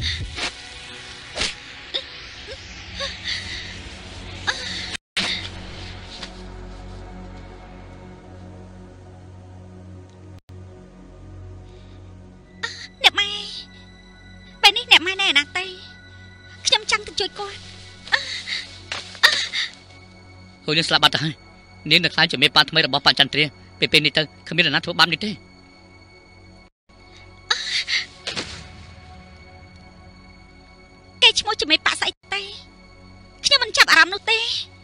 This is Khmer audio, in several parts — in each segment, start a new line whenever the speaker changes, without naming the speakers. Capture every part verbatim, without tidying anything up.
អ្នកម៉ែពេលនេះអ្នកម៉ែណែណាទេខ្ញុំចង់ទៅជួយគាត់
ហូលៀនស្លាប់បាត់ទៅហើយនាងនៅខ្លាចជាមេប៉ាថ្មីរបស់ប៉ាចន្ទ្រាពេលពេលនេះទៅគ្មាននរណាធ្វើបាបនេះទេ
គេឈ្មោះជាមេប៉ាស្អីទេខ្ញុំមិនចាប់អារម្មណ៍នោះទេ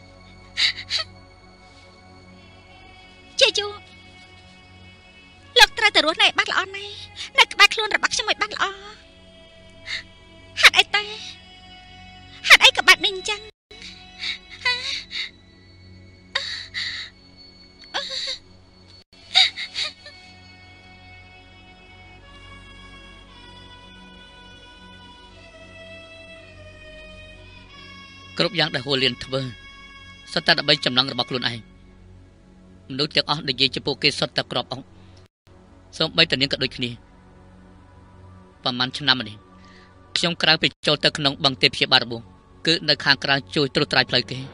ជាយូលោកត្រូវតែរស់នៅឲ្យបាត់ល្អណាស់នៅក្បែរខ្លួនរបស់ខ្ញុំឲ្យបាត់ល្អហេតុអីទេហេតុអីក៏បែបនេះអញ្ចឹង
គ្រប់យ៉ាងដែលហូលៀនធ្វើសុទ្ធតែដើម្បីចំណងរបស់ខ្លួនឯងមនុស្សទាំងអស់និយាយជាពួកគេសុទ្ធតែក្របអុកសូម្បីតែនាងក៏ដូចគ្នាប្រហែលឆ្នាំនេះខ្ញុំក្រៅពីចូលទៅក្នុងបឹងទេពព្យាបាលរបួសគឺនៅខាងក្រៅជួយត្រួតត្រាយផ្លូវគេ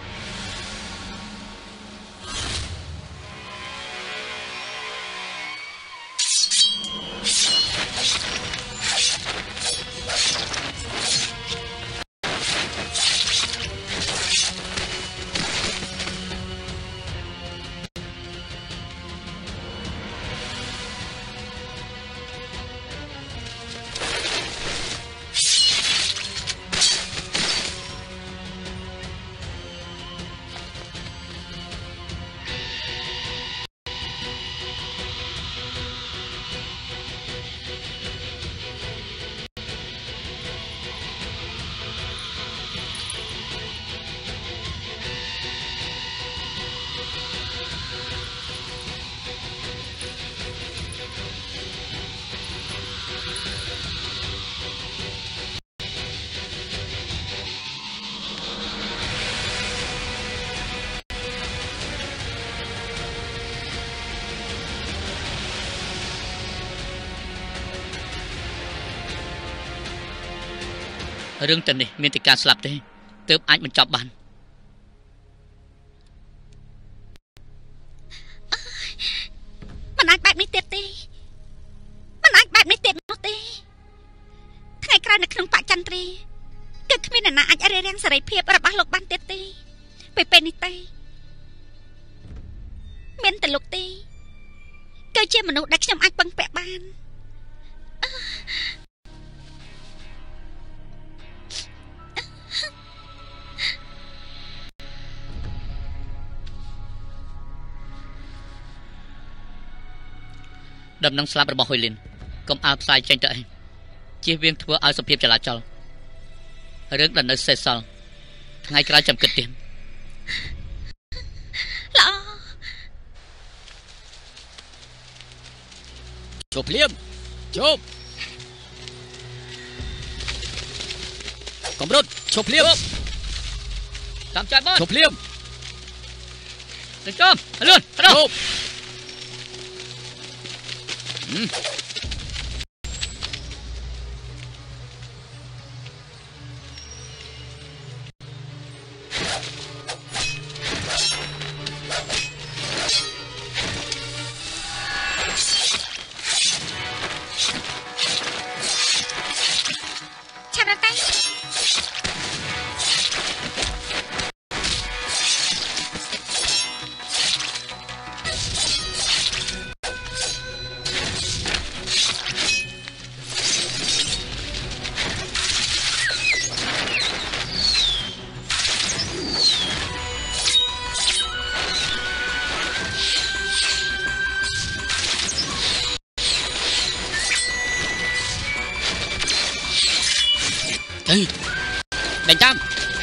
រឿងទាំងនេះមានតែការស្លាប់ទេទើបអាចបញ្ចប់បាន
មិនអាចបែបនេះទៀតទេមិនអាចបែបនេះទៀតនោះទេថ្ងៃក្រោយនៅក្នុងបច្ចន្ទ្រាគឺគ្មានអ្នកណាអាចរារាំងសេរីភាពរបស់លោកបានទៀតទេពេលពេលនេះទេមានតែលោកទេគឺជាមនុស្សដែលខ្ញុំអាចពឹងពាក់បាន
ដំណឹងស្លាប់របស់ហុយលីនកុំអើផ្សាយចេញទៅអីជៀសវាងធ្វើឲ្យសភាពចលាចលរឿងដែលនៅសេសសល់ថ្ងៃក្រោយចាំគិតទៀត
ល្អ
ជប់ភ្លាមជប់កំរត់ជប់ភ្លាម
តាមចាយបង
ជប់ភ្លាម
ទៅចំលឿនទៅជប់
đánh tam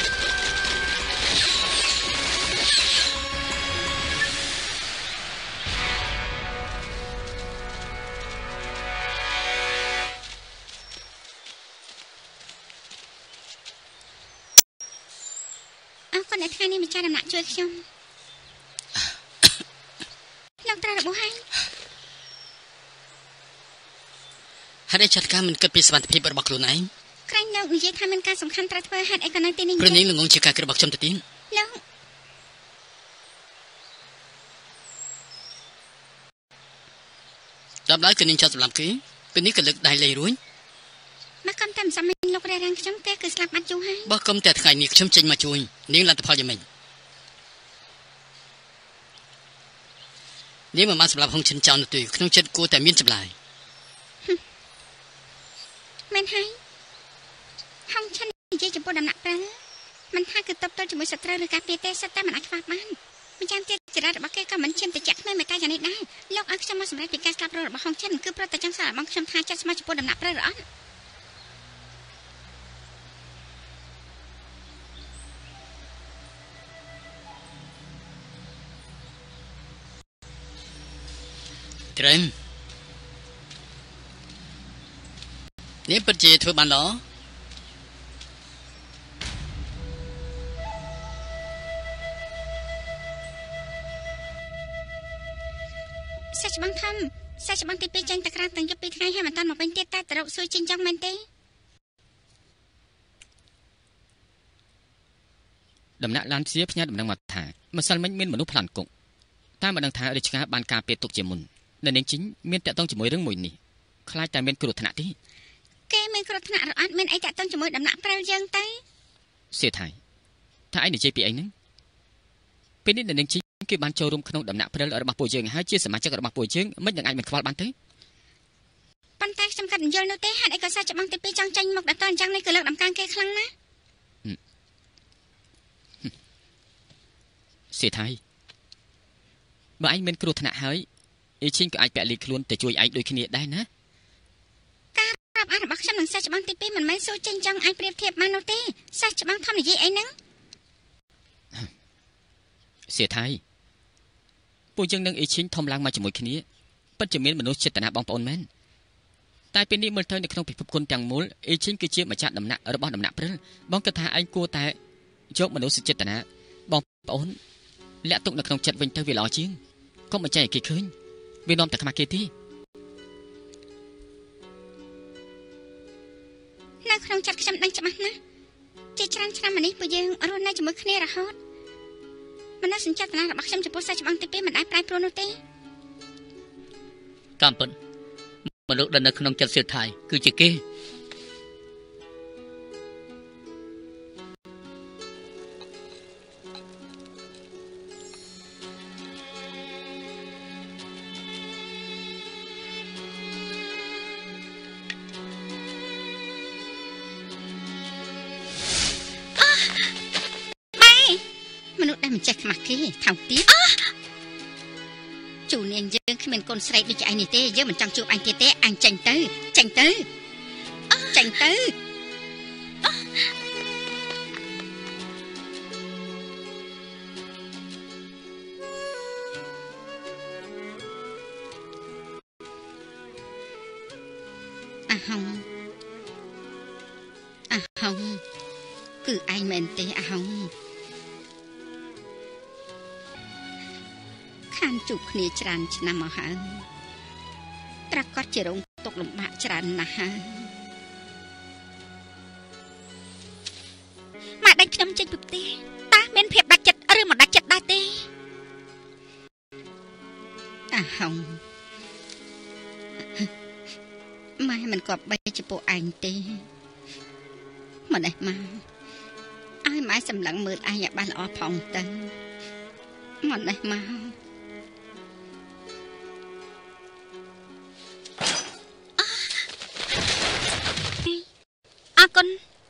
à, con đã thay nên mình trai làm lại chơi không lòng ta là bố hay
hãy để chặt ca mình cất bị sập phim bật bạc luôn anh
ក្រែងលោកនិយាយថាមានការសំខាន់ត្រូវធ្វើហេតុអីក៏នៅទីនេះ
ព្រោះនាងល្ងងជាការគិតរបស់ខ្ញុំទៅទៀត
លោក
ដល់ដល់គឺនាងចោទសម្លាប់គេពេលនេះក៏លើកដៃលេងរួច
មកកំតែមិនសមលោករះរាំងខ្ញុំទេគឺស្លាប់បាត់យូរហើយ
បើកុំតែថ្ងៃនេះខ្ញុំចេញមកជួយនាងលទ្ធផលយ៉ាងម៉េចនាងមិនបានសម្លាប់ហុងឈិនចោលនោះទេក្នុងចិត្តគួរតែមានចម្លើយ
មែនហើយហុងឈិននិយាយចំពោះដំណាក់ប្រាំងមិនថាគឺតបតជាមួយសត្រូវឬការពារទេសិតតែមិនអាចខ្វះបានម្យ៉ាងទៀតចរិតរបស់គេក៏មិនឈាមទៅចាក់គ្មានមេកាយ៉ាងនេះដែរលោកឲ្យខ្ញុំមកសម្រេចពីការស្លាប់រស់របស់ហុងឈិនគឺប្រតិចង់សាររបស់ខ្ញុំថាចិត្តស្មោះចំពោះដំណាក់ប្រាំងឬអត់
ត្រឹមនេះពិតជាធ្វើបានល្អ
សាច់ច្បាំងធំសាច់ច្បាំងទីពីរចេញទៅក្រៅទាំងយប់ពីរថ្ងៃហើយមិនតាន់មកវិញទៀតតែតរកសួយជីងចង់មែនទេ
ដំណាក់ឡានជាផ្ញើដំណឹងមកថាម្សិលមិញមានមនុស្សផ្លាន់គុកតែមិនដឹងថារាជការបានការពារទុកជាមុននៅនាងជីងមានតាក់ទងជាមួយរឿងមួយនេះខ្លាចតែមានគ្រោះថ្នាក់ទេ
គេមានគ្រោះថ្នាក់ឬអត់មានអីតាក់ទងជាមួយដំណាក់ព្រិលយើងទៅ
សៀថៃថាឯងនិយាយពីអីហ្នឹងពេលនេះនៅនាងជីងគេបានចូលរួមក្នុងដំណាក់ព្រិលរបស់ពួកយើងហើយជាសមាជិករបស់ពួកយើងមិននឹងអាចមិនខ្វល់បានទេ
ប៉ុន្តែខ្ញុំកាត់យល់នោះទេហេតុអីក៏សាច់ច្បាំងទីពីរចង់ចាញ់មកដល់តអញ្ចឹងនេះគឺលើកដំកើងគេខ្លាំងណាស់
សៀថៃបើឯងមានគ្រោះថ្នាក់ហើយអេឈីងក៏អាចពាក់លីខ្លួនទៅជួយឯងដូចគ្នាដែរណា
ការប្រាប់អានរបស់ខ្ញុំនឹងសាច់ច្បាំងទីពីរមិនមែនសួរចេញចង់អាចប្រៀបធៀបបាននោះទេសាច់ច្បាំងធំនិយាយអីហ្នឹង
សៀថៃពួកយើងនឹងអេឈីងធំឡើងមកជាមួយគ្នាពិតជាមានមនុស្សចេតនាបងប្អូនមែនតែពេលនេះមើលទៅនៅក្នុងពិភពគុណទាំងមូលអេឈីងគឺជាម្ចាស់ដំណាក់របស់ដំណាក់ព្រិលបងគិតថាឯងគួរតែយកមនុស្សចេតនាបងប្អូនលាក់ទុកនៅក្នុងចិត្តវិញទៅវាល្អជាងកុំបញ្ចេញឲ្យគេឃើញវានាំតែខ្មាស់គេទេ
នៅក្នុងចិត្តខ្ញុំដឹងច្បាស់ណាស់ជាច្រើនឆ្នាំមកនេះពួកយើងរស់នៅជាមួយគ្នារហូតមនោសញ្ចេតនារបស់ខ្ញុំចំពោះសាច់ច្បាំងទីពីរមិនដែលប្រែប្រួលនោះទេ
តាមពិតមនុស្សដែលនៅក្នុងចិត្តសៀថៃគឺជាគេ
មិនចេះខ្មាស់គេថោកទៀតជូននាងយើងគ្មានកូនស្រីដូចឯងនេះទេយើងមិនចង់ជួបអញទៀតទេអញចាញ់ទៅចាញ់ទៅចាញ់ទៅអាហុងអាហុងគឺឯងមែនទេអាហុងខានជួបគ្នាច្រើនឆ្នាំមកហើយប្រកាសជារងទុក្ខលំបាកច្រើនណាស់ហើយមកដេញខ្ញុំចេញពីផ្ទះតើមានភាពដាច់ចិត្តឬមិនដាច់ចិត្តដែរទេអាហុងម៉ែមិនគប្បីចំពោះឯងទេម្នេះមកឲ្យម៉ែសម្លឹងមើលឯងឲ្យបានល្អផងទៅម្នេះមកអរគុណ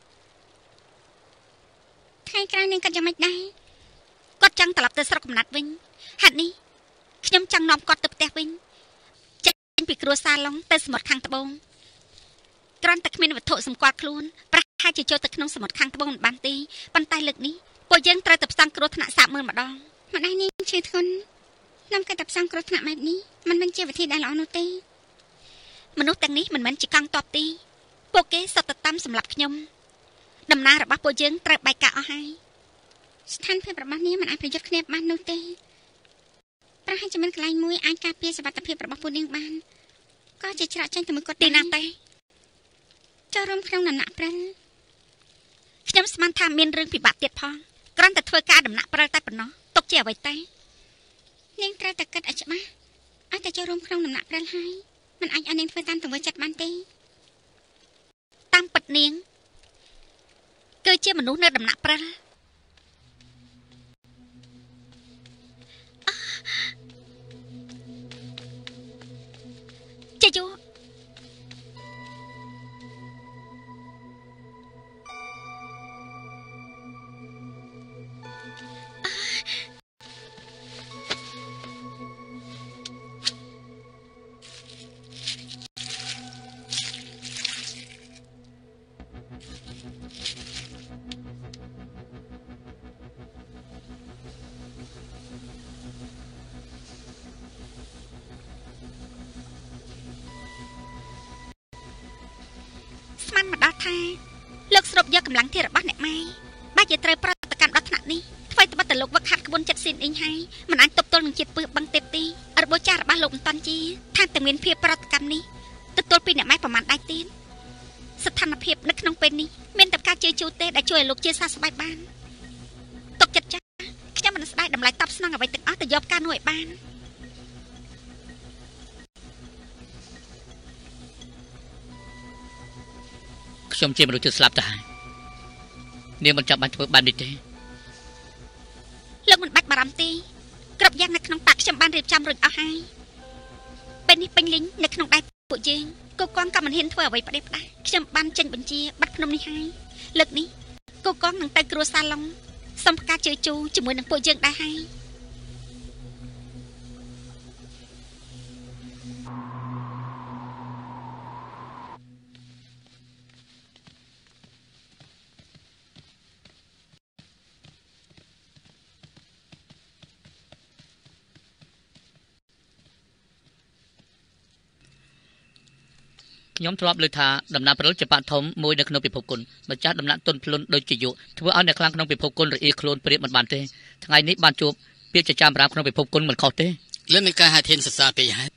ថ្ងៃក្រោយនាងគាត់យ៉ាងម៉េចដែរគាត់ចង់ត្រឡប់ទៅស្រុកកំណើតវិញហេតុនេះខ្ញុំចង់នាំគាត់ទៅផ្ទះវិញចេញពីគ្រួសារឡុងទៅសមុទ្រខាងត្បូងគ្រាន់តែគ្មានវត្ថុសម្គាល់ខ្លួនប្រហែលជាចូលទៅក្នុងសមុទ្រខាងត្បូងមិនបានទេប៉ុន្តែលើកនេះពួកយើងត្រូវតែផ្សងគ្រោះថ្នាក់សាបមើលម្ដងម្ដាយនាងឈឺធ្ងន់នាំគេតែផ្សងគ្រោះថ្នាក់បែបនេះមិនមែនជាវិធីដែលល្អនោះទេមនុស្សទាំងនេះមិនមែនជាកង់តបទេពួកគេសុទ្ធតែតាមសម្រាប់ខ្ញុំដំណើររបស់ពួកយើងត្រូវបែកការអស់ហើយស្ថានភាពរបស់នាងមិនអាចប្រយុទ្ធគ្នាបាននោះទេប្រហែលជាមានកន្លែងមួយអាចការពារសុវត្ថិភាពរបស់ពួកនាងបានក៏ជាច្រាក់ចេញទៅមួយគាត់ទីណាទេចូលរួមក្នុងដំណាក់ព្រិលខ្ញុំស្មានថាមានរឿងពិបាកទៀតផងគ្រាន់តែធ្វើការដំណាក់ព្រិលតែប៉ុណ្ណោះទុកជាអ្វីតែនាងត្រូវតែគិតឲ្យច្បាស់ឲ្យតែចូលរួមក្នុងដំណាក់ព្រិលហើយមិនអាចឲ្យនាងធ្វើតាមទង្វើចិត្តបានទេតាមពិតនាងគឺជាមនុស្សនៅដំណាក់ព្រិលជាយូលោកស្រុបយកកម្លាំងធារបស់អ្នកម៉ែបាច់ជាត្រូវប្រតិកម្មដល់ថ្នាក់នេះថ្មីត្បិតតែលោកវឹកហាត់ក្បួនចិត្តស៊ីនអ៊ីងហើយមិនអាចទប់ទល់នឹងជាតិពឹសបឹងទេពទេរបបចាស់របស់លោកមិនតាន់ជាថាតែមានភាពប្រតិកម្មនេះទទួលពីអ្នកម៉ែប្រមាណដៃទៀតស្ថានភាពនៅក្នុងពេលនេះមានតែការជឿជូរទេដែលជួយឲ្យលោកជាសះស្បើយបានទុកចិត្តចាស់ខ្ញុំមិនស្ដាយតម្លៃតបស្នងអ្វីទាំងអស់ទៅយកការនោះឲ្យបាន
ខ្ញុំជាមនុស្សជឿស្លាប់ទៅហើយនាងមិនចាំបាច់ធ្វើបែបនេះទេ
លោកមិនបាច់បារម្ភទេគ្រប់យ៉ាងនៅក្នុងប៉ាក់ខ្ញុំបានរៀបចំរួចអស់ហើយពេលនេះពេញលេញនៅក្នុងដៃពួកយើងគូកងក៏មិនហ៊ានធ្វើអ្វីផ្ដេសផ្ដាសខ្ញុំបានចេញបញ្ជាបាត់ភ្នំនេះហើយលើកនេះគូកងនឹងទៅគ្រួសារឡុងសុំផ្កាជឿជូរជាមួយនឹងពួកយើងដែរហើយ
ខ្ញុំធ្លាប់លើថាដំណាក់ព្រិលជាបាក់ធំមួយនៅក្នុងពិភពគុណម្ចាស់ដំណាក់ទុនភ្លុនដូចជាយុធ្វើឲ្យអ្នកខ្លាំងក្នុងពិភពគុណរអៀខ្លួនព្រាបមិនបានទេថ្ងៃនេះបានជួបពាក្យចចាមរាមក្នុងពិភពគុណមិនខុសទេ
លើមានការហាធានសរសើរពេកហើយ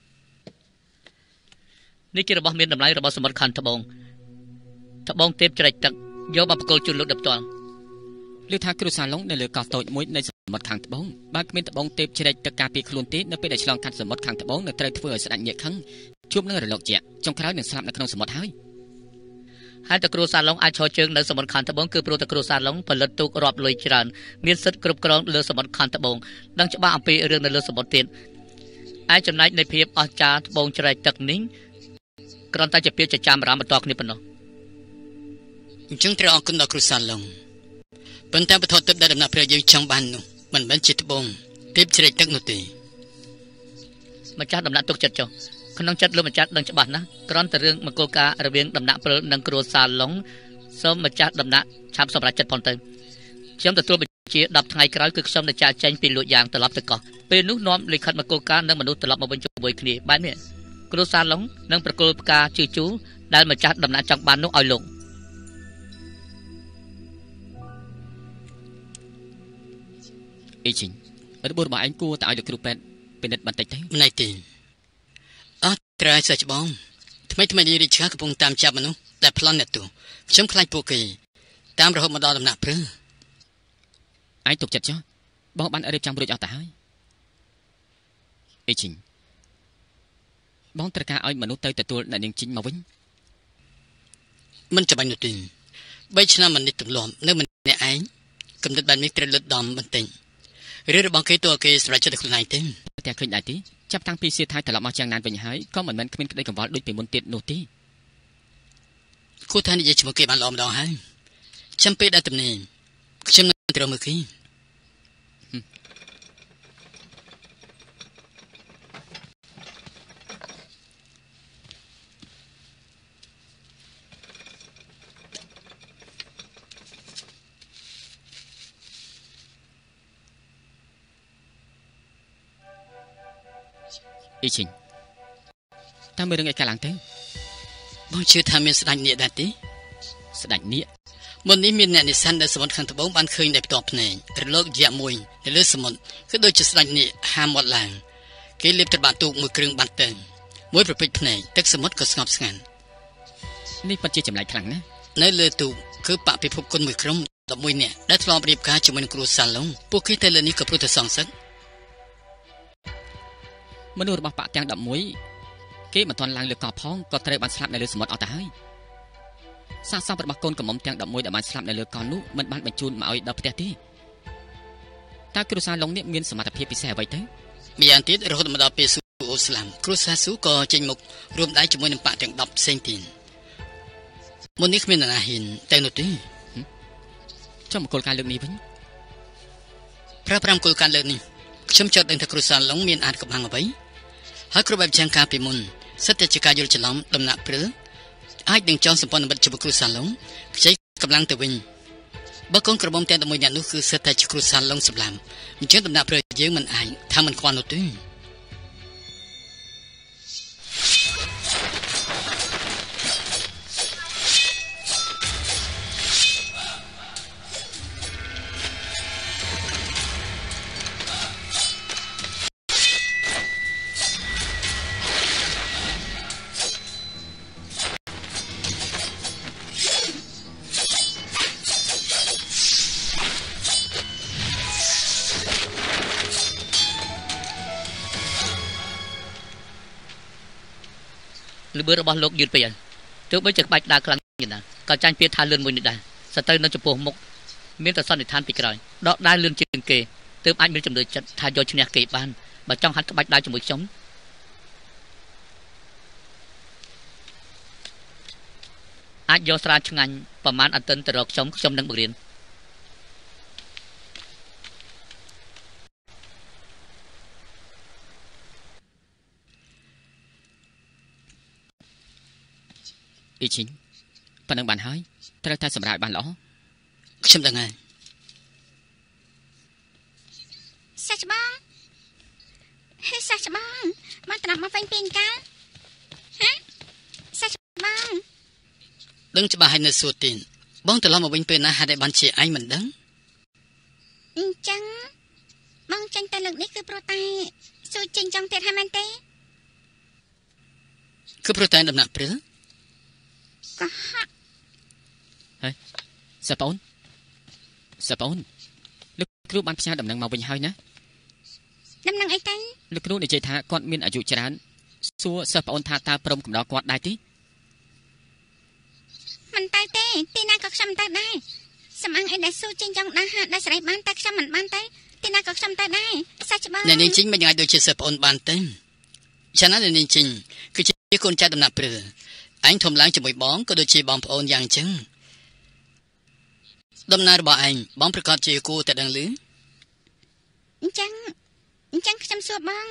នេះជារបស់មានតម្លៃរបស់សមុទ្រខណ្ឌត្បូងត្បូងទេពច្រែកទឹកយកមកបកគលជូនលោកដល់ផ្ទាល់
លើថាគ្រូសាឡុងនៅលើកោះតូចមួយនៃសមុទ្រខាងត្បូងបើគ្មានត្បូងទេពច្រែកទឹកការពារខ្លួនទេនៅពេលដែលឆ្លងកាត់សមុទ្រខាងត្បូងនៅត្រូវធ្វើឲ្យស្ដេចញៀកខឹងជួបនឹងរលកជាចុងក្រោយនឹងស្លាប់នៅក្នុងសមុទ្រហើយ
ហើយតគ្រូសាឡុងអាចឈរជើងនៅសមុទ្រខាងត្បូងគឺព្រោះតគ្រូសាឡុងផលិតទូករាប់លុយច្រើនមានសិទ្ធិគ្រប់គ្រងលើសមុទ្រខាងត្បូងដឹងច្បាស់អំពីរឿងនៅលើសមុទ្រទៀតឯចំណែកនៃភាពអស្ចារ្យត្បូងច្រែកទឹកនេះគ្រាន់តែជាពាក្យចចាមរាមបន្តគ្នាប៉ុណ្ណោះ
អញ្ចឹងត្រូវអរគុណដល់គ្រូសាឡុងប៉ុន្តែបទទិបដែលដំណាក់ព្រាយើងចង់បាននោះមិនមែនជាត្បូងទេពច្រែកទឹកនោះទេ
ម្ចាស់ដំណាក់ទុកចិត្តចុះក្នុងចិត្តលោកម្ចាស់ដឹងច្បាស់ណាស់គ្រាន់តែរឿងមង្គលការរវាងដំណាក់ព្រិលនិងគ្រួសារឡុងសូមម្ចាស់ដំណាក់ឆាប់សម្រេចចិត្តផងទៅខ្ញុំទទួលបញ្ជាដប់ថ្ងៃក្រោយគឺខ្ញុំនឹងចាកចេញពីលួចយ៉ាងត្រឡប់ទៅកោះពេលនោះនាំលិខិតមង្គលការនិងមនុស្សត្រឡប់មកវិញជាមួយគ្នាបែបនេះគ្រួសារឡុងនឹងប្រគល់ផ្កាជឿជូរដែលម្ចាស់ដំណាក់ចង់បាននោះឲ្យលោក
អីជីងរបបរបស់ឯងគួរតែឲ្យលោកគ្រូពេទ្យពិនិត្យបន្តិចទៅ
មិនទេអត់ត្រែសាច់បងថ្មីថ្មីនេះរាជការកំពុងតាមចាប់មនុស្សដែលប្លន់អ្នកទូខ្ញុំខ្លាចពួកគេតាមរហូតមកដល់ដំណាក់ព្រឺ
ឯងទុកចិត្តចុះបងបានរៀបចំរួចអស់ទៅហើយអីជីងបងត្រូវការឲ្យមនុស្សទៅទទួលអ្នកនាងជីងមកវិញ
មិនចាំបាច់នោះទេបីឆ្នាំមិននេះទម្លាប់នៅម្នាក់ឯងកំណត់បែបនេះត្រូវលុតដំបន្តិចរឿងរបស់គេតើគេសម្រេចចិត្តខ្លួនឯងទេ
តែឃើញដែរទេចាប់តាំងពីសៀថៃត្រឡប់មកយ៉ាងណានវិញហើយក៏មិនមែនគ្មានក្តីកង្វល់ដូចពីមុនទៀតនោះទេ
គូថានិយាយជាមួយគេបានល្អម្ដងហើយចាំពេលដែលទំនេរខ្ញុំនឹងត្រូវមើលគេ
អីជីងតាមមើលរឿងអីកាលឡើងទៅ
បងជឿថាមានស្ដេចនាគដែរទេ
ស្ដេចនាគ
មុននេះមានអ្នកនិស្សិតនៅសមុទ្រខាងត្បូងបានឃើញដោយផ្ទាល់ភ្នែករលកយៈមួយនៅលើសមុទ្រគឺដូចជាស្ដេចនាគហាមាត់ឡើងគេលេបត្របាក់ទូកមួយគ្រឿងបាត់ទៅមួយប្រពេចភ្នែកទឹកសមុទ្រក៏ស្ងប់ស្ងាត់
នេះពិតជាចម្លែកខ្លាំងណាស់
នៅលើទូកគឺបពិភពគុណមួយក្រុមដប់មួយនាក់ដែលធ្លាប់រៀបការជាមួយនឹងគ្រូសាឡុងពួកគេទៅលើនេះក៏ព្រោះតែសងសឹក
មនុស្សរបស់បកទាំងដប់មួយគេមិនទាន់ឡើងលើកោះផងក៏ត្រូវបានស្លាប់នៅលើសមុទ្រអស់ទៅហើយសាកសពរបស់កូនកំមុំទាំងដប់មួយដែលបានស្លាប់នៅលើកោះនោះមិនបានបញ្ជូនមកឲ្យដល់ផ្ទះទេតើគ្រូសាឡុងនេះមានសមត្ថភាពពិសេសអ្វីទៅ
ម្យ៉ាងទៀតរហូតមកដល់ពេលស៊ូអូស្លាមគ្រូសាស៊ូក៏ចេញមករួមដៃជាមួយនឹងបកទាំងដប់ផ្សេងទៀតមុននេះគ្មាននរណាហ៊ានតែនោះទេ
ចាំមកគោលការណ៍លើកនេះវិញ
ប្រើប្រាំគោលការណ៍លើកនេះខ្ញុំចង់ដឹងថាគ្រូសាឡុងមានអាចកំបាំងអ្វីហើយគ្រូបែបយ៉ាងការពីមុនសិតតែជាការយល់ច្រឡំដំណាក់ព្រិលអាចនឹងចងសម្ព័ន្ធមិត្តជាមួយគ្រូសាឡុងខ្ចីកម្លាំងទៅវិញបើកូនក្រមុំទាំងតែមួយអ្នកនោះគឺសិតតែជាគ្រូសាឡុងសម្លាប់អញ្ចឹងដំណាក់ព្រិលយើងមិនអាចថាមិនខ្វល់នោះទេ
លឺរបស់លោកយឺតពេកហើយទោះបីជាក្បាច់ដើរខ្លាំងយ៉ាងណាក៏ចាញ់ពីថាលឿនមួយនេះដែរសត្រូវនៅចំពោះមុខមានតែសន្និដ្ឋានពីក្រោយដកដើរលឿនជាងគេទើបអាចមានចំណឿចិត្តថាយកឈ្នះគេបានបើចង់ហាត់ក្បាច់ដើរជាមួយខ្ញុំអាចយកស្រាឆ្ងាញ់ប្រមាណអន្តិនទៅរកខ្ញុំខ្ញុំនឹងបង្រៀន
អ៊ីឈីងប៉ុណ្ណឹងបានហើយត្រូវតែសម្រាប់បានល្អ
ខ្ញុំដឹងហើយ
សាច់បងហេសាច់បងមកត្រាំមកវិញពីអង្ការហ៎សាច់បង
ដឹងច្បាស់ហើយនៅសួរទីនបងត្រឡប់មកវិញពេលណាហេតុតែបានជាឯងមិនដឹង
អញ្ចឹងបងចាញ់តែលើកនេះគឺព្រោះតែស៊ូចេញចង់ទៀតហើយមែនទេ
គឺព្រោះតែដំណាក់ព្រិល
ក៏ហាក់
ហើយសាប៉ូនសាប៉ូនលោកគ្រូបានផ្ញើដំណឹងមកវិញហើយណា
ដំណឹងអីទៅ
លោកគ្រូនិយាយថាគាត់មានអាយុច្រើនសួរសិស្សប្អូនថាតើព្រមកំដរគាត់ដែរទេ
មិនទៅទេទីណាក៏ខ្ញុំទៅដែរសំអាងអីដែលស៊ូចេញចង់ដើរហាត់ដល់ស្រីបានតែខ្ញុំមិនបានទៅទីណាក៏ខ្ញុំទៅដែរសាច់ច្បាស់
អ្នកនាងជីងមិនអាចដូចជាសិស្សប្អូនបានទេឆានណាអ្នកនាងជីងគឺជាកូនចៅដំណាក់ព្រិលឯងធំឡើងជាមួយបងក៏ដូចជាបងប្អូនយ៉ាងចឹងដំណើររបស់ឯងបងប្រកាសជាគួរតែដឹងឮ
អញ្ចឹងអញ្ចឹងខ្ញុំសួរបង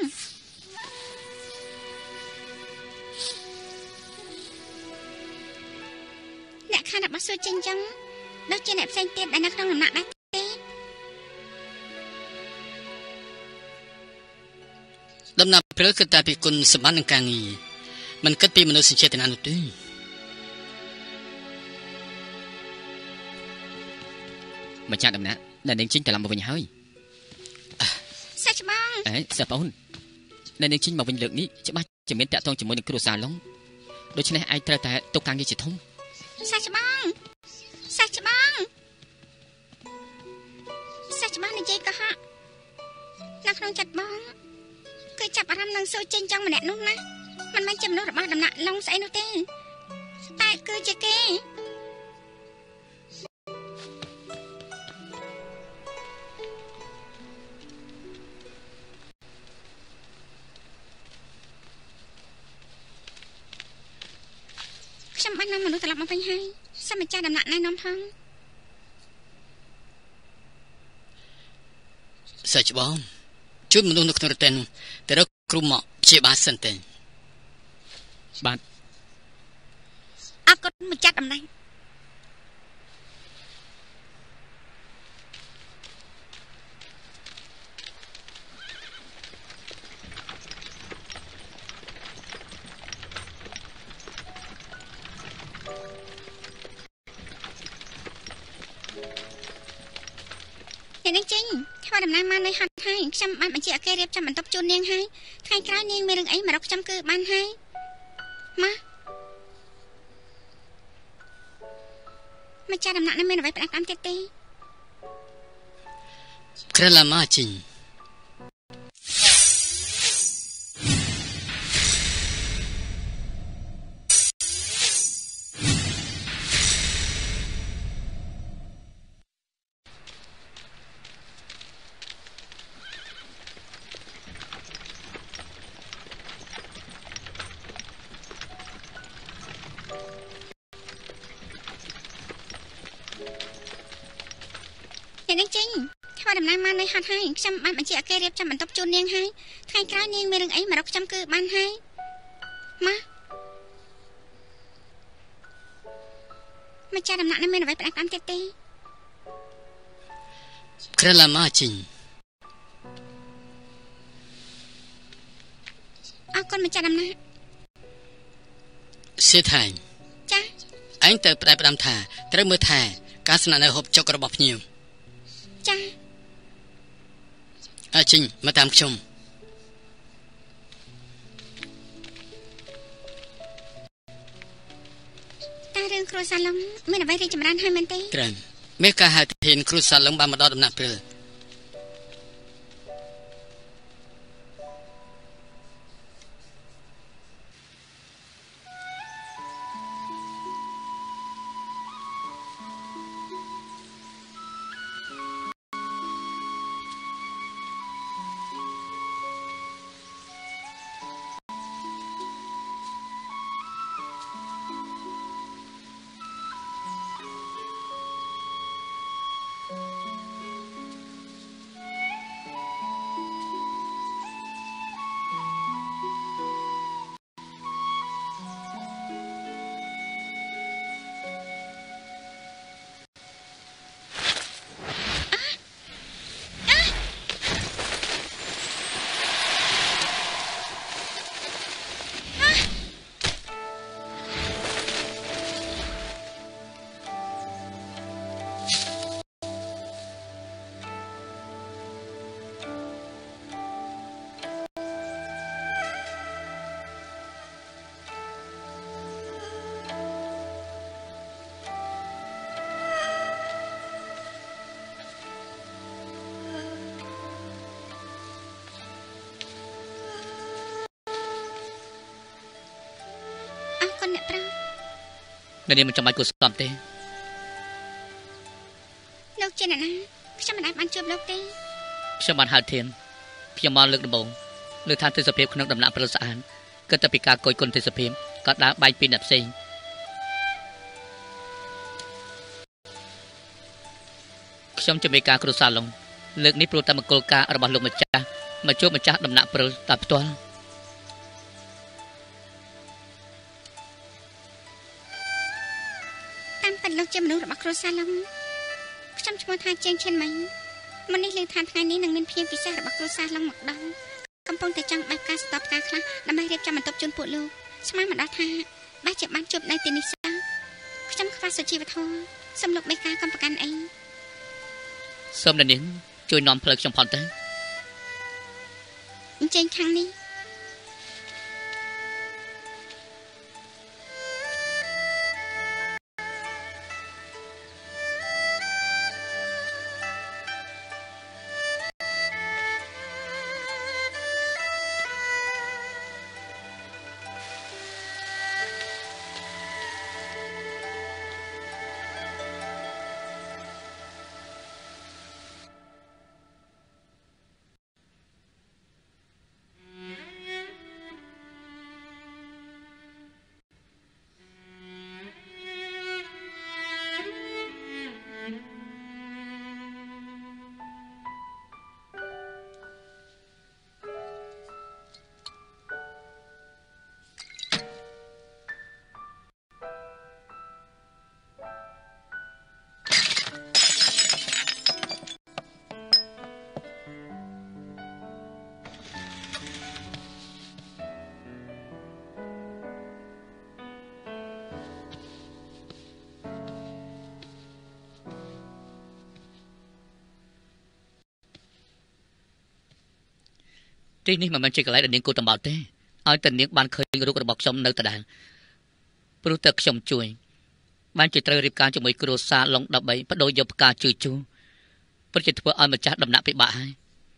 អ្នកខាងរបស់ស៊ូចេញចឹងដូចជាអ្នកផ្សេងទៀតដែលនៅក្នុងដំណាក់ដែរទេ
ដំណាក់ព្រិលគឺតែពីគុណសម្បត្តិនឹងការងារមិនគិតពីមនោសញ្ចេតនានោះទេ
ម្ចាស់ដំណាក់ដែលនាងជីងត្រឡប់មកវិញហើយ
សាច់បង
អេសាប៉ូនដែលនាងជីងមកវិញលើកនេះច្បាស់ជាមានតាក់ទងជាមួយនឹងគ្រូសាឡុងដូច្នេះឯងត្រូវតែទុកការងារជាធំ
សាច់បងសាច់បងសាច់បងនិយាយក៏ហាក់នៅក្នុងចិត្តបងគឺចាប់អារម្មណ៍នឹងស៊ូចេញចង់ម្នាក់នោះណាមិនមែនចំនួនរបស់ដំណាក់ឡុងស្អីនោះទេតែគឺជាគេខ្ញុំបាននាំមនុស្សត្រឡប់មកវិញហើយសូមម្ចាស់ដំណាក់ណែនាំផង
សាច់បងជួយមនុស្សនៅក្នុងរតែនទៅរកគ្រូមកព្យាបាលសិនទេ
បាទ
អរគុណម្ចាស់ដំណាក់នាងចេញធ្វើដំណើរមកនៅហាត់ហើយខ្ញុំបានបញ្ជាឲ្យគេរៀបចំបន្ទប់ជូននាងហើយថ្ងៃក្រោយនាងមានរឿងអីមករកខ្ញុំគឺបានហើយម៉ាម្ចាស់ដំណាក់នេះមានអ្វីផ្ដាច់តាមទៀតទេ
ក្រឡាម៉ាជីង
នាងចេញធ្វើដំណើរមកនៅហត់ហើយខ្ញុំបានបញ្ជាឲ្យគេរៀបចំបន្ទប់ជូននាងហើយថ្ងៃក្រោយនាងមានរឿងអីមករកខ្ញុំគឺបានហើយម៉ាម្ចាស់ដំណាក់នេះមានអ្វីផ្ដាច់តាមទៀតទេ
ក្រឡាម៉ាជីង
អរគុណម្ចាស់ដំណាក់
សេថៃ
ចា
ឯងទៅផ្ដាច់ផ្ដាំថាត្រូវមើលថាការស្នាក់នៅហូបចុករបស់ភ្ញៀវ
ចា
អើជីងមកតាមខ្ញុំ
តារឿងគ្រូសាឡុងមានអ្វីរីកចម្រើនហើយមែនទេ
ក្រែមមេការហៅធានគ្រូសាឡុងបានមកដល់ដំណាក់ព្រិល
នៅនេះមិនចាំបាច់គួរស្ដាប់ទេ
លោកជាអ្នកណាខ្ញុំមិនអាចបានជួបលោកទេ
ខ្ញុំបានហៅធានខ្ញុំមកលើកដំបូងលើថាទេសភាពក្នុងដំណាក់ព្រិលស្អាតគិតតែពីការកយគុណទេសភាពក៏ដើរបែកពីអ្នកផ្សេងខ្ញុំជំរាបការគ្រូសាឡុងលើកនេះព្រោះតែមង្គលការរបស់លោកម្ចាស់មកជួបម្ចាស់ដំណាក់ព្រិលតែផ្ទាល់
លោកជាមនុស្សរបស់គ្រូសាឡុងខ្ញុំឈ្មោះថាជើងឈិនម៉ៃមុននេះលើថាថ្ងៃនេះនឹងមានភ្ញៀវពិសេសរបស់គ្រូសាឡុងមកដល់កំពុងតែចង់បែបការស្ទប់ការខ្លះដើម្បីរៀបចំបន្ទប់ជូនពួកលោកស្មានមកដល់ថាបែរជាបានជួបនៅទីនេះសោះខ្ញុំខ្វះសុជីវធម៌សូមលោកមេការកំប្រកាន់អី
សូមអ្នកនាងជួយនាំផ្លូវខ្ញុំផងទៅ
អញ្ចឹងខាងនេះ
ទីនេះមិនមែនជាកន្លែងដែលនាងគួរតំបល់ទេឲ្យតែនាងបានឃើញរូបរបស់ខ្ញុំនៅដដែលព្រោះតែខ្ញុំជួយបានជាត្រូវរៀបការជាមួយគ្រួសារឡុងដើម្បីបដូរយកផ្កាជឿជូពិតជាធ្វើឲ្យម្ចាស់ដំណាក់ពិបាកហើយ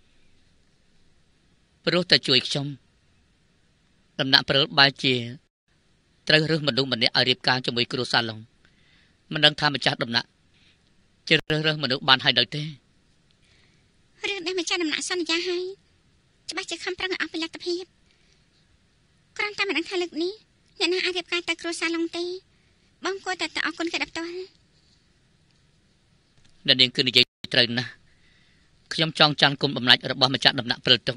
ព្រោះតែជួយខ្ញុំដំណាក់ព្រិលបែរជាត្រូវរើសមនុស្សម្នាក់ឲ្យរៀបការជាមួយគ្រួសារឡុងមិនដឹងថាម្ចាស់ដំណាក់ជារើសរើសមនុស្សបានហើយដល់ទេ
រឿងដែលម្ចាស់ដំណាក់សន្យាហើយច្បាស់ជាខំប្រឹងឲ្យអស់ពីលទ្ធភាពគ្រាន់តែមិនដឹងថាលើកនេះអ្នកណាអាចរៀបការទៅគ្រួសារឡុងទេបងគួរតែទៅអរគុណគេដល់ផ្ទាល់
អ្នកនាងគឺនិយាយត្រូវណាស់ខ្ញុំចង់ចាន់គុំបំណាច់របស់ម្ចាស់ដំណាក់ព្រិលទុក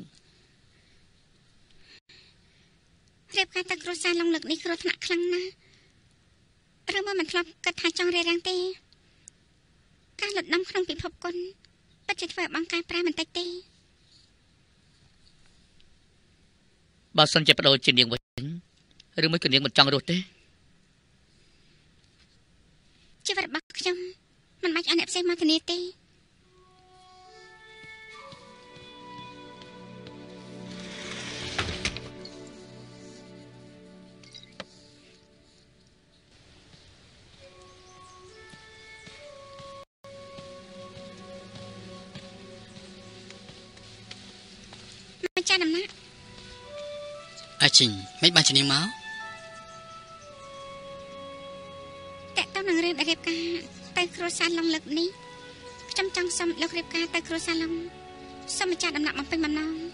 រៀបការទៅគ្រួសារឡុងលើកនេះគ្រោះថ្នាក់ខ្លាំងណាស់ឬមកមិនធ្លាប់គិតថាចង់រារាំងទេការលុតដំក្នុងពិភពគុណពិតជាធ្វើឲ្យបងកែប្រែបន្តិចទេ
បើសិនជាបដូរជានាងវិញឬមួយក៏នាងមិនចង់រស់ទេ
ជីវិតរបស់ខ្ញុំមិនបាច់ឲ្យអ្នកផ្សេងមកធានាទេម្ចាស់ដំណាក់
អាជីងមិនបានជានាងមក
តើតើនឹងរៀបរៀបការទៅគ្រួសារឡុងលើកនេះខ្ញុំចង់សុំលោករៀបការទៅគ្រួសារឡុងសូមម្ចាស់ដំណាក់បំពេញបំណង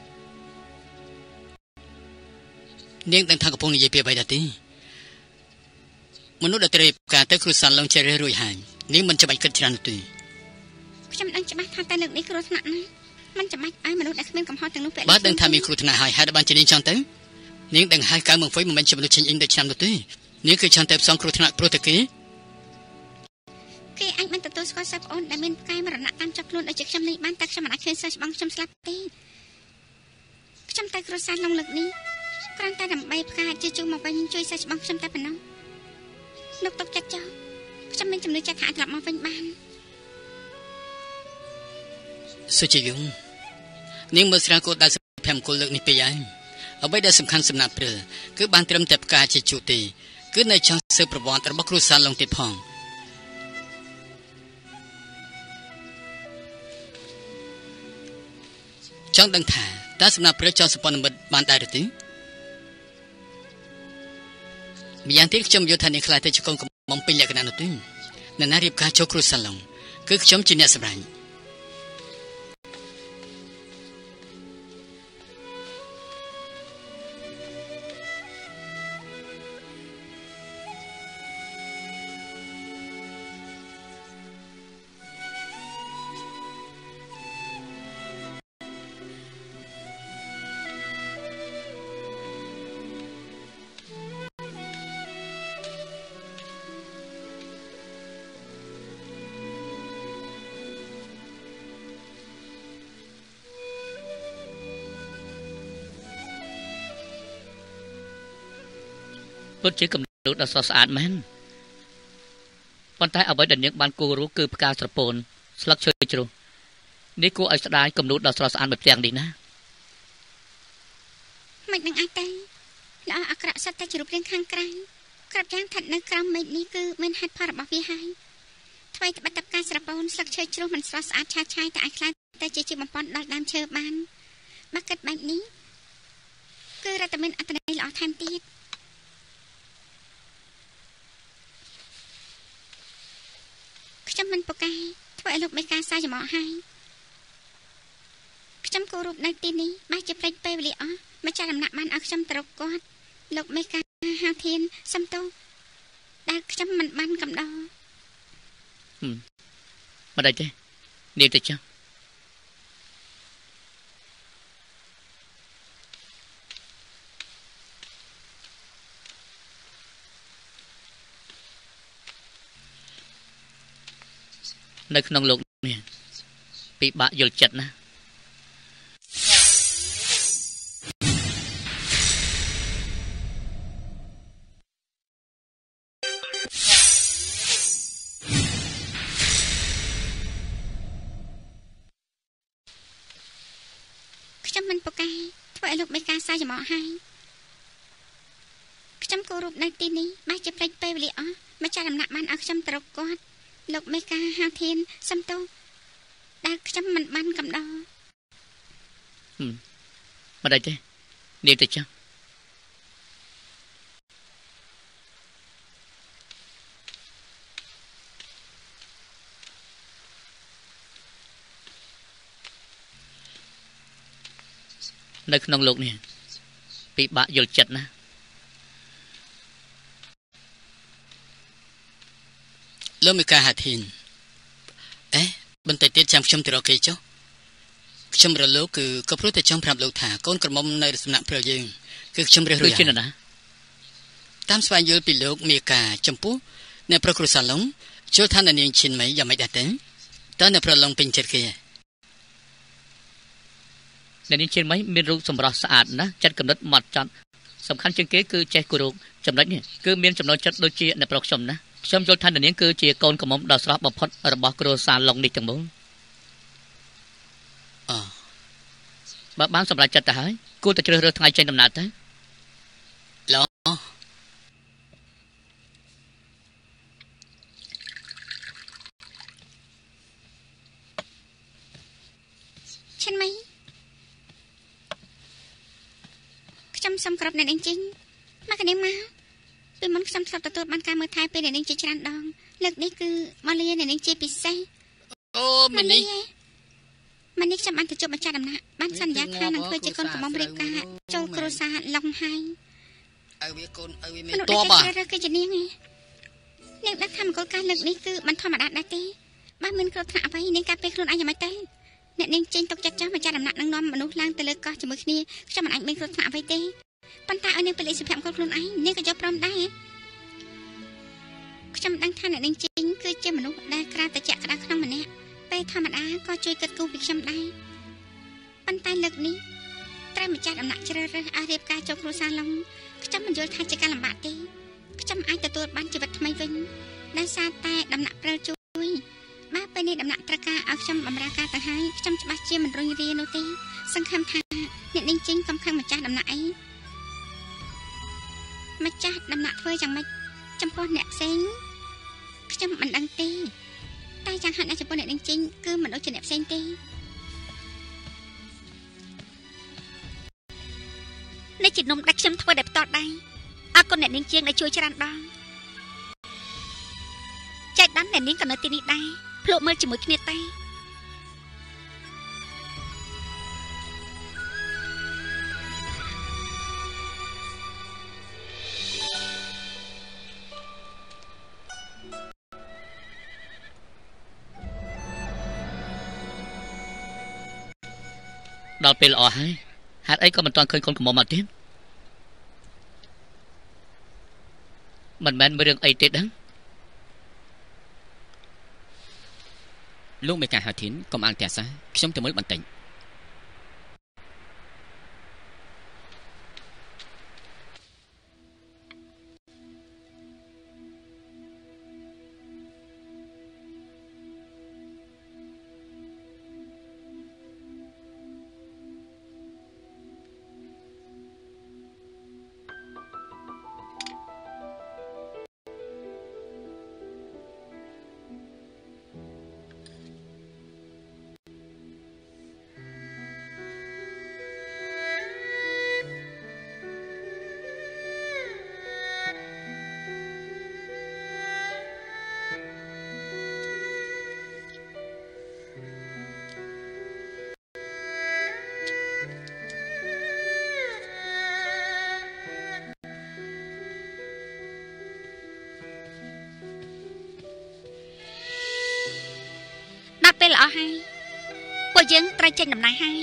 នាងដឹងថាកំពុងនិយាយពីអ្វីដែរទេមនុស្សដែលត្រូវរៀបការទៅគ្រួសារឡុងជារឿយៗរួចហើយនាងមិនចាំបាច់គិតច្រើននោះទេ
ខ្ញុំដឹងច្បាស់ថាតែលើកនេះគ្រោះថ្នាក់ណាស់មិនចាំបាច់ឲ្យមនុស្សដែលគ្មានកំហុសទាំងនោះពាក់
បើដឹងថាមានគ្រោះថ្នាក់ហើយហេតុបានជានាងចង់ទៅនាងដឹងហើយកៅមកហ្វុយមិនមែនជាមនុស្សចេញអ៊ីងដូចឆ្នាំនោះទេនាងគឺចង់ទៅផ្សងគ្រោះថ្នាក់ព្រោះតែគេ
គេអាចមិនទទួលស្គាល់សិស្សប្អូនដែលមានផ្កាយមរណៈតាមចាប់ខ្លួនដូចជាខ្ញុំនេះបានតែខ្ញុំមិនអាចឃើញសិស្សច្បងខ្ញុំស្លាប់ទេខ្ញុំទៅគ្រួសារឡុងលើកនេះគ្រាន់តែដើម្បីផ្កាជាជុំមកវិញជួយសិស្សច្បងខ្ញុំតែប៉ុណ្ណោះលោកទុកចិត្តចោលខ្ញុំមានជំនឿចិត្តថាអាចត្រឡប់មកវិញបាន
សុជាយងនាងមើលស្រាវគោលដៅសុភមង្គលលើកនេះពីហើយអ្វីដែលសំខាន់សំណាក់ព្រិលគឺបានត្រឹមតែផ្កាជាជូទេគឺនៅចង់ស៊ើបប្រវត្តិរបស់គ្រួសារឡុងទៀតផងចង់ដឹងថាតើសំណាក់ព្រិលចង់សម្ព័ន្ធមិត្តបានដែរឬទេម្យ៉ាងទៀតខ្ញុំយល់ថានាងខ្លាចទៅជាកូនកំមុំពេញលក្ខណៈនោះទេនៅណារៀបការចូលគ្រួសារឡុងគឺខ្ញុំជាអ្នកសម្រេច
ពិតជាកំណត់ដ៏ស្រស់ស្អាតមែនប៉ុន្តែអ្វីដែលនាងបានគូររូបគឺផ្កាស្រពោនស្លឹកឈើជ្រុះនេះគួរឲ្យស្ដាយកំណត់ដ៏ស្រស់ស្អាតបែបទាំងនេះណា
មិននឹងអាចទៅល្អអក្រក់សិតតែជ្រុះរៀងខាងក្រៅក្របយ៉ាងស្ថិតនៅក្រោមមេឃនេះគឺមានហេតុផលរបស់វាហើយថ្មីត្បិតតែផ្កាស្រពោនស្លឹកឈើជ្រុះមិនស្រស់ស្អាតឆាតឆាយតែអាចខ្លាចតែជាជាបំពន់ដល់ដើមឈើបានបើគិតបែបនេះគឺរត់តែមានអត្ថន័យល្អថែមទៀតខ្ញុំមិនពូកែធ្វើឲ្យលោកមេការសាយចំអកហើយខ្ញុំគោរពនៅទីនេះបែរជាព្រេចពេលវេលាអស់ម្ចាស់ដំណាក់បានឲ្យខ្ញុំទៅរកគាត់លោកមេការហៅធានសំទោដែលខ្ញុំមិនបានកំដរ
ហឹមមិនដែរទេនាងទៅចុះនៅក្នុងលោកនេះពិបាកយល់ចិត្តណា
ខ្ញុំមិនពូកែធ្វើឲ្យលោកមេការសាយចំអកហើយខ្ញុំគោរពនៅទីនេះបែរជាព្រេចពេលវេលាអស់ម្ចាស់ដំណាក់បានឲ្យខ្ញុំទៅរកគាត់លោកមេកាហៅធានសំទោដែលខ្ញុំមិនបានកំដរ
មិនដែរទេនាងទៅចាំនៅក្នុងលោកនេះពិបាកយល់ចិត្តណា
លោកមេកាហាធីនអេបន្តិចទៀតចាំខ្ញុំទៅរកគេចុះខ្ញុំរលោកគឺក៏ព្រោះតែចង់ប្រាប់លោកថាកូនក្រមុំនៅសំណាក់ព្រាវយើងគឺខ្ញុំរើសរើស
ជាណា
តាមស្វែងយល់ពីលោកមេកាចំពោះអ្នកប្រគ្រូសាឡុងចូលឋាននាងឈិនម៉ៃយ៉ាងម៉េចដែរទេតើអ្នកប្រឡងពេញចិត្តគេ
អ្នកនាងឈិនម៉ៃមានរូបសម្រស់ស្អាតណាស់ចិត្តកំណត់ម៉ត់ចត់សំខាន់ជាងគេគឺចេះគោរពចំណុចនេះគឺមានចំណុចចិត្តដូចជាអ្នកប្រុសខ្ញុំណាខ្ញុំយល់ថាអ្នកនាងគឺជាកូនក្រមុំដ៏ស្រស់បំផុតរបស់គ្រួសារឡុងនេះទាំងមូល
អ
បើបានសម្រេចចិត្តទៅហើយគួរតែជ្រើសរើសថ្ងៃចេញដំណើរទៅ
ឡោ
ឈិនម៉ៃខ្ញុំសូមគោរពអ្នកនាងជីងមកកណ្ដេមកពីមុនខ្ញុំធ្លាប់ទទួលបានការមើលថែពីអ្នកនាងជាច្រើនដងលើកនេះគឺមកលាអ្នកនាងជាពិសេស
អូមីនី
ម៉ានេះខ្ញុំបានទៅជួបម្ចាស់ដំណាក់បានសន្យាថានឹងធ្វើជាកូនកំមុំរៀបការចូលគ្រួសារឡុងហើយ
ឲ្យវាកូនឲ្យវា
មានតបបាទគេជានាងឯងនាងដឹងថាមង្គលការលើកនេះគឺមិនធម្មតាដែរទេបើមានគ្រោះថ្នាក់អ្វីនាងការពារខ្លួនឯងយ៉ាងម៉េចទៅអ្នកនាងចេញទុកចិត្តចាស់ម្ចាស់ដំណាក់នឹងនាំមនុស្សឡើងទៅលើកោះជាមួយគ្នាខ្ញុំមិនអាចមានគ្រោះថ្នាក់អ្វីទេប៉ុន្តែឲ្យនាងពលិសុភមង្គលខ្លួនឯងនាងក៏យកព្រមដែរខ្ញុំដឹងថាអ្នកនាងចេញគឺជាមនុស្សដែលក្រៅតែចាក់ក្តៅក្នុងម្នាក់ពេលធម្មតាក៏ជួយគិតគូរពីខ្ញុំដែរប៉ុន្តែលើកនេះត្រូវម្ចាស់ដំណាក់ជ្រើសរើសឲ្យរៀបការចូលគ្រួសារឡុងខ្ញុំមិនយល់ថាជាការលំបាកទេខ្ញុំអាចទទួលបានជីវិតថ្មីវិញដោយសារតែដំណាក់ព្រិលជួយបើពេលនេះដំណាក់ត្រូវការឲ្យខ្ញុំបម្រើការទៅហើយខ្ញុំច្បាស់ជាមិនរុញរានោះទេសង្ឃឹមថាអ្នកនាងចេញកំខឹងម្ចាស់ដំណាក់អីម្ចាស់ដំណាក់ធ្វើយ៉ាងម៉េចចំពោះអ្នកផ្សេងខ្ញុំមិនដឹងទេតែយ៉ាងហោចណាស់ចំពោះអ្នកនាងចេញគឺមិនដូចជាអ្នកផ្សេងទេនេះជានំដែលខ្ញុំធ្វើដែលផ្ទាល់ដៃអរគុណអ្នកនាងជាងដែលជួយច្រើនដងចែកដានអ្នកនាងក៏នៅទីនេះដែរភ្លក់មើលជាមួយគ្នាតែ
ដល់ពេលល្អហើយហេតុអីក៏មិនទាន់ឃើញកូនក្រមុំមកទៀតមិនមែនមានរឿងអីទេដឹង
លោកមេកាហាធីនកុំអាងផ្ទះសាខ្ញុំទៅមើលបន្តិច
ពេលល្អហើយពួកយើងត្រូវចេញដំណើរហើយ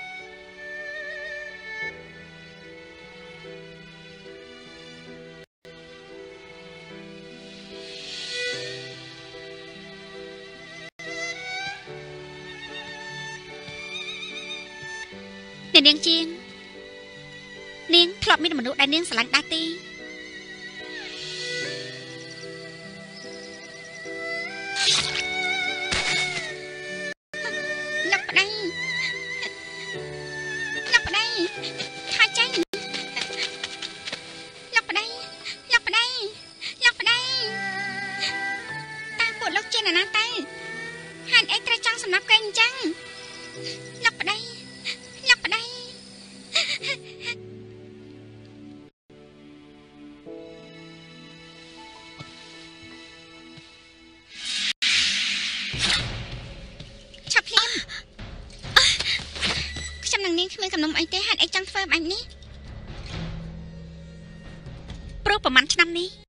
អ្នកនាងជាងនាងធ្លាប់មានមនុស្សដែលនាងស្រឡាញ់ដែរទេ
អ
ជាណាទៅហានអីត្រូវចង់សំណាប់គេអញ្ចឹងលោកប្តីលោកប្តីឆាប់ភ្លាមខ្ញុំនឹងនាងគ្មានកំណុំអីទេហានអីចង់ធ្វើបែបនេះព្រោះប្រហែលឆ្នាំនេះ